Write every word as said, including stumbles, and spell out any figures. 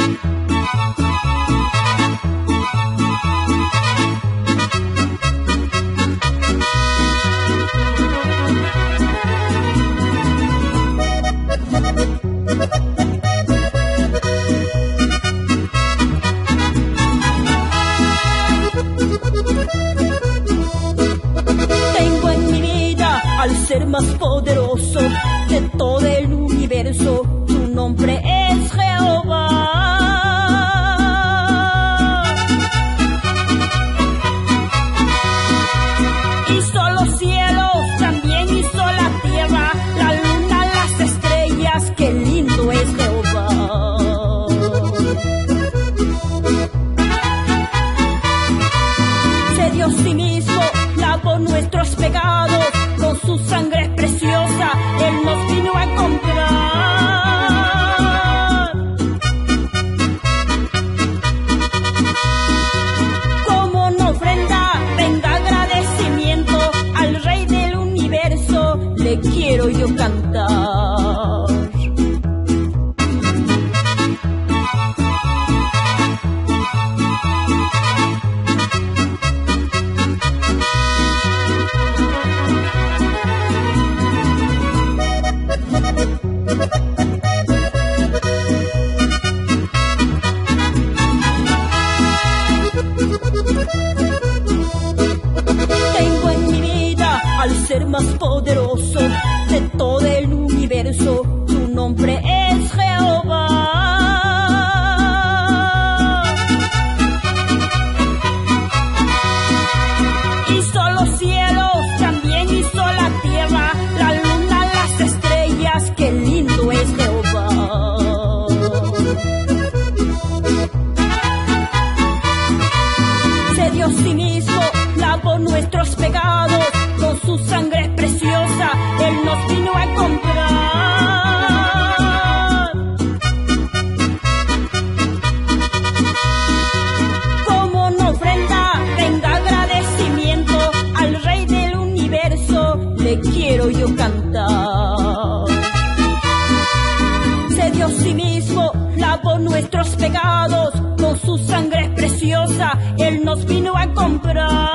Tengo en mi vida al ser más poderoso de todo el universo, su nombre es Jehová. Hizo los cielos, también hizo la tierra, la luna, las estrellas, qué lindo es Jehová. Se dio a sí mismo, lavó nuestros pecados, con su sangre preciosa, Él nos vino a comprar. Como una ofrenda, venga agradecimiento al Rey del universo, le quiero yo cantar. Tengo en mi vida al ser más poderoso de todo el universo, su nombre es Jehová. Hizo los cielos, también hizo la tierra, la luna, las estrellas, qué lindo es Jehová. Se dio a sí mismo, lavó nuestros pecados, con su sangre preciosa, Él nos vino a comprar. Como una ofrenda, venga agradecimiento al Rey del universo, le quiero yo cantar. Se dio a sí mismo, lavó nuestros pecados, con su sangre preciosa, Él nos vino a comprar.